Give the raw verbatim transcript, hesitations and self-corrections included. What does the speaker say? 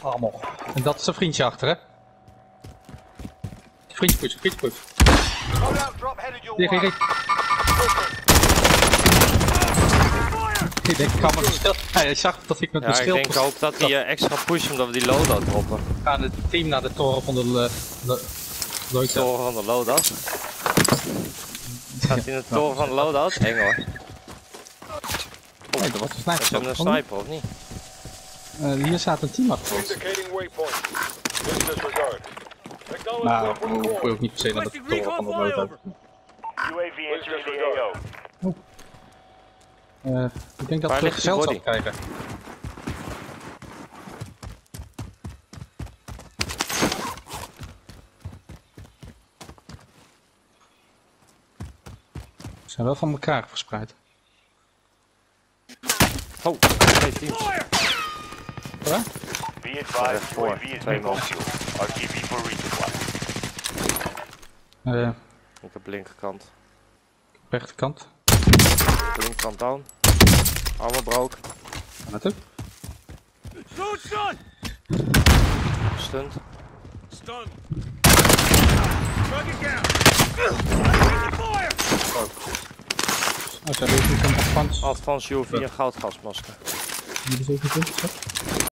Allemaal. En dat is een vriendje achter, hè? Vriendje push, vriendje push. Hier, hier, hier. Ik denk, ik kan me stil. Hij zag dat ik met Ja, mijn schild... ik denk hoop dat hij uh, extra pushen omdat we die loadout droppen. We gaan het team naar de toren van de... de de toren van de loadout. Gaat hij in de toren van de loadout? Eng hoor. Oh, nee, dat was een sniper. Is dat een sniper of niet? Uh, hier staat een team achter ons. Nou, we hoeven ook niet per se naar de toren van de loadout. U A V entering the A O. Oh. Uh, ik denk dat we het zelf zal krijgen. Ze zijn wel van elkaar verspreid. Oh, twee teams. Ja? Be advised, U A V is being fuel. R T B for resupply. Uh, Ik heb linkerkant. Rechterkant. Linkerkant down. Armor broke. Wat ook? Stunt. Stun. Oh, ze hebben ook een advance. Advance U A V en goudgasmasker. Die is ook niet goed,